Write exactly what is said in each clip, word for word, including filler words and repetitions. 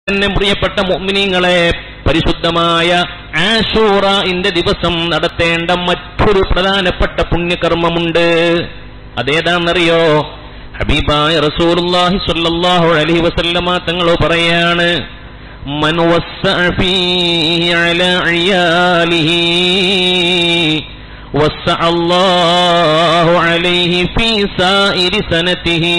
തന്നെ പ്രിയപ്പെട്ട മുഅ്മിനീങ്ങളെ, പരിശുദ്ധമായ ആശൂറയുടെ ദിവസം നടത്തേണ്ട മറ്റൊരു പ്രധാനപ്പെട്ട പുണ്യകർമ്മമുണ്ട്. അതേതാണെന്നറിയോ? ഹബീബായ റസൂലുള്ളാഹി സ്വല്ലല്ലാഹു അലൈഹി വസല്ലമ തങ്ങൾ പറയാണ്, മൻ വസ്സഅ ഫീഹി അലാ അയാലിഹി വസ്സഅ അല്ലാഹു അലൈഹി ഫീ സായിരി സനതിഹി.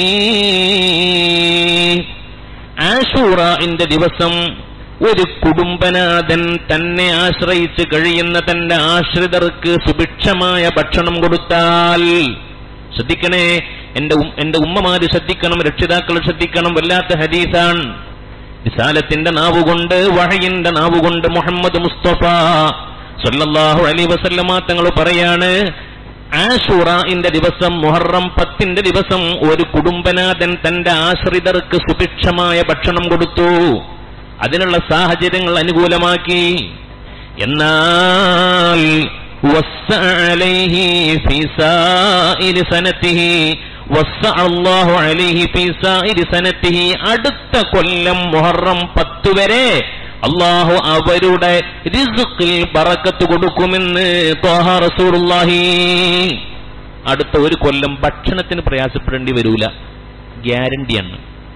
ആശൂറയുടെ ദിവസം ഒരു കുടുംബനാഥൻ തന്നെ ആശ്രയിച്ച് കഴിയുന്ന തന്റെ ആശ്രിതർക്ക് സുഭിക്ഷമായ ഭക്ഷണം കൊടുത്താൽ, ശ്രദ്ധിക്കണേ, എന്റെ എന്റെ ഉമ്മമാര് ശ്രദ്ധിക്കണം, രക്ഷിതാക്കൾ ശ്രദ്ധിക്കണം, വല്ലാത്ത ഹദീസാണ്. റിസാലത്തിന്റെ നാവുകൊണ്ട്, വഹയിന്റെ നാവുകൊണ്ട് മുഹമ്മദ് മുസ്തഫ സല്ലല്ലാഹു അലൈഹി വസല്ലമ തങ്ങൾ പറയാണ്, ആശൂറയുടെ ദിവസം, മുഹറം പത്തിന്റെ ദിവസം ഒരു കുടുംബനാഥൻ തന്റെ ആശ്രിതർക്ക് സുഭിക്ഷമായ ഭക്ഷണം കൊടുത്തു, അതിനുള്ള സാഹചര്യങ്ങൾ അനുകൂലമാക്കി. എന്നാൽ വസ്സഅ അലൈഹി ഫീ സായിരി സനതിഹി വസ്സഅ അല്ലാഹു അലൈഹി ഫീ സായിരി സനതിഹി, അടുത്ത കൊല്ലം മുഹറം പത്ത് വരെ അല്ലാഹു അവരുടെ റിസ്ഖിൽ ബറക്കത്ത് കൊടുക്കുമെന്ന് ത്വാഹ റസൂലുള്ളാഹി. അടുത്ത ഒരു കൊല്ലം ഭക്ഷണത്തിന് പ്രയാസപ്പെടേണ്ടി വരൂല, ഗ്യാരണ്ടിയാണ്.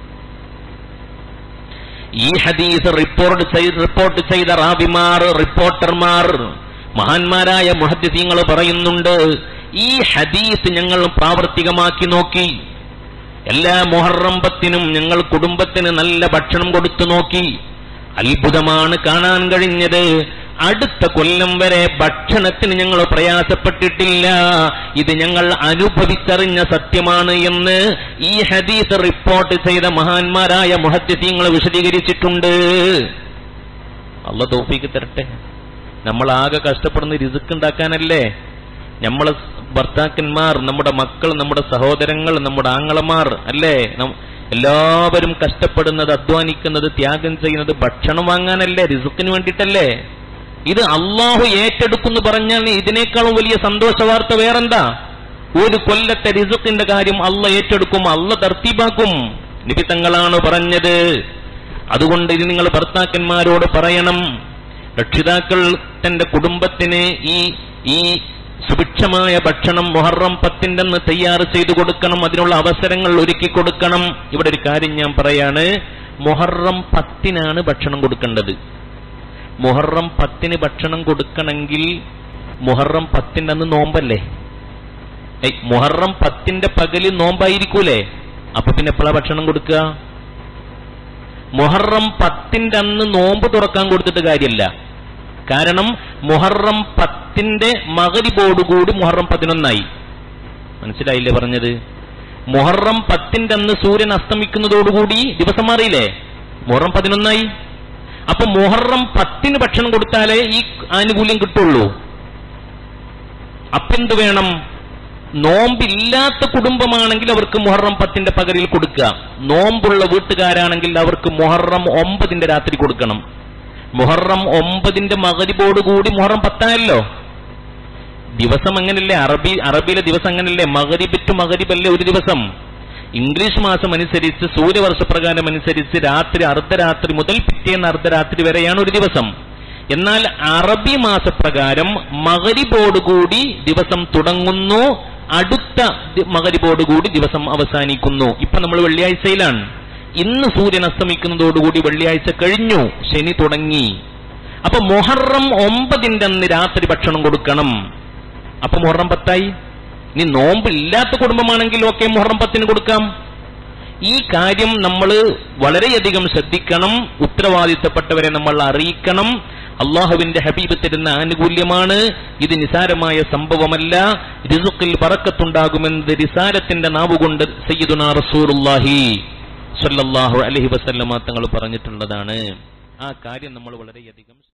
ഈ ഹദീസ് റിപ്പോർട്ട് ചെയ്ത് റിപ്പോർട്ട് ചെയ്ത റാവിമാർ, റിപ്പോർട്ടർമാർ, മഹാന്മാരായ മുഹദ്ദിസീങ്ങൾ പറയുന്നുണ്ട്, ഈ ഹദീസ് ഞങ്ങൾ പ്രാവർത്തികമാക്കി നോക്കി. എല്ലാ മുഹറം പത്തിനും ഞങ്ങൾ കുടുംബത്തിന് നല്ല ഭക്ഷണം കൊടുത്തു നോക്കി. അത്ഭുതമാണ് കാണാൻ കഴിഞ്ഞത്. അടുത്ത കൊല്ലം വരെ ഭക്ഷണത്തിന് ഞങ്ങൾ പ്രയാസപ്പെട്ടിട്ടില്ല. ഇത് ഞങ്ങൾ അനുഭവിച്ചറിഞ്ഞ സത്യമാണ് എന്ന് ഈ ഹദീസ് റിപ്പോർട്ട് ചെയ്ത മഹാന്മാരായ മുഹദ്ദിസീങ്ങൾ വിശദീകരിച്ചിട്ടുണ്ട്. അല്ലാഹു തൗഫീഖ് തരട്ടെ. നമ്മളാകെ കഷ്ടപ്പെടുന്ന റിസ്ക് ഉണ്ടാക്കാനല്ലേ? നമ്മളെ ഭർത്താക്കന്മാർ, നമ്മുടെ മക്കൾ, നമ്മുടെ സഹോദരങ്ങൾ, നമ്മുടെ ആങ്ങളമാർ അല്ലേ, എല്ലാവരും കഷ്ടപ്പെടുന്നത്, അധ്വാനിക്കുന്നത്, ത്യാഗം ചെയ്യുന്നത് ഭക്ഷണം വാങ്ങാനല്ലേ, റിസ്ക്കിന് വേണ്ടിയിട്ടല്ലേ? ഇത് അള്ളാഹു ഏറ്റെടുക്കുന്നു പറഞ്ഞാൽ ഇതിനേക്കാളും വലിയ സന്തോഷ വാർത്ത വേറെന്താ? ഒരു കൊല്ലത്തെ റിസ്ക്കിന്റെ കാര്യം അള്ള ഏറ്റെടുക്കും, അള്ള തർത്തീബാക്കും. നബി തങ്ങളാണ് പറഞ്ഞത്. അതുകൊണ്ട് ഇത് നിങ്ങൾ ഭർത്താക്കന്മാരോട് പറയണം, രക്ഷിതാക്കൾ തന്റെ കുടുംബത്തിന് ഈ ഈ സുഭിക്ഷമായ ഭക്ഷണം മുഹറം പത്തിന്റെ അന്ന് തയ്യാർ ചെയ്തു കൊടുക്കണം, അതിനുള്ള അവസരങ്ങൾ ഒരുക്കി കൊടുക്കണം. ഇവിടെ ഒരു കാര്യം ഞാൻ പറയാണ്, മുഹറം പത്തിനാണ് ഭക്ഷണം കൊടുക്കേണ്ടത്. മുഹറം പത്തിന് ഭക്ഷണം കൊടുക്കണമെങ്കിൽ മുഹറം പത്തിന്റെ അന്ന് നോമ്പല്ലേ? മുഹറം പത്തിന്റെ പകല് നോമ്പായിരിക്കൂലേ? അപ്പൊ പിന്നെ എപ്പോഴാ ഭക്ഷണം കൊടുക്കുക? മുഹറം പത്തിന്റെ അന്ന് നോമ്പ് തുറക്കാൻ കൊടുത്തിട്ട് കാര്യമില്ല. കാരണം മുഹറം പത്തിന്റെ മഗ്രിബോടുകൂടി മുഹറം പതിനൊന്നായി. മനസ്സിലായില്ലേ പറഞ്ഞത്? മുഹറം പത്തിന്റെ അന്ന് സൂര്യൻ അസ്തമിക്കുന്നതോടുകൂടി ദിവസം മാറിയില്ലേ? മുഹറം പതിനൊന്നായി. അപ്പൊ മുഹറം പത്തിന് ഭക്ഷണം കൊടുത്താലേ ഈ ആനുകൂല്യം കിട്ടുള്ളൂ. അപ്പെന്ത് വേണം? നോമ്പില്ലാത്ത കുടുംബമാണെങ്കിൽ അവർക്ക് മുഹറം പത്തിന്റെ പകലിൽ കൊടുക്കുക. നോമ്പുള്ള വീട്ടുകാരാണെങ്കിൽ അവർക്ക് മുഹറം ഒമ്പതിന്റെ രാത്രി കൊടുക്കണം. മുഹറം ഒമ്പതിന്റെ മഗ്രിബോടുകൂടി മുഹറം പത്തായല്ലോ. ദിവസം അങ്ങനല്ലേ? അറബി അറബിയിലെ ദിവസം അങ്ങനല്ലേ? മഗ്രിബ് ടു മഗ്രിബല്ലേ ഒരു ദിവസം. ഇംഗ്ലീഷ് മാസം അനുസരിച്ച്, സൂര്യവർഷപ്രകാരം അനുസരിച്ച് രാത്രി അർദ്ധരാത്രി മുതൽ പിറ്റേന്ന് അർദ്ധരാത്രി വരെയാണ് ഒരു ദിവസം. എന്നാൽ അറബി മാസപ്രകാരം മഗ്രിബോടുകൂടി ദിവസം തുടങ്ങുന്നു, അടുത്ത മഗ്രിബോടുകൂടി ദിവസം അവസാനിക്കുന്നു. ഇപ്പൊ നമ്മൾ വെള്ളിയാഴ്ചയിലാണ്. ഇന്ന് സൂര്യൻ അസ്തമിക്കുന്നതോടുകൂടി വെള്ളിയാഴ്ച കഴിഞ്ഞു, ശനി തുടങ്ങി. അപ്പൊ മുഹറം ഒമ്പതിന്റെ അന്ന് രാത്രി ഭക്ഷണം കൊടുക്കണം. അപ്പൊ മുഹറം പത്തായി. ഇനി നോമ്പില്ലാത്ത കുടുംബമാണെങ്കിൽ ഓക്കെ, മുഹറം പത്തിന് കൊടുക്കാം. ഈ കാര്യം നമ്മൾ വളരെയധികം ശ്രദ്ധിക്കണം. ഉത്തരവാദിത്തപ്പെട്ടവരെ നമ്മൾ അറിയിക്കണം. അള്ളാഹുവിന്റെ ഹബീബ് തരുന്ന ആനുകൂല്യമാണ് ഇത്, നിസാരമായ സംഭവമല്ല. റിസ്ഖിൽ ബറക്കത്തുണ്ടാകുമെന്നത് റിസാലത്തിന്റെ നാവുകൊണ്ട് സയ്യിദുനാ റസൂലുള്ളാഹി സ്വല്ലല്ലാഹു അലൈഹി വസല്ലമ തങ്ങൾ പറഞ്ഞിട്ടുള്ളതാണ്. ആ കാര്യം നമ്മൾ വളരെയധികം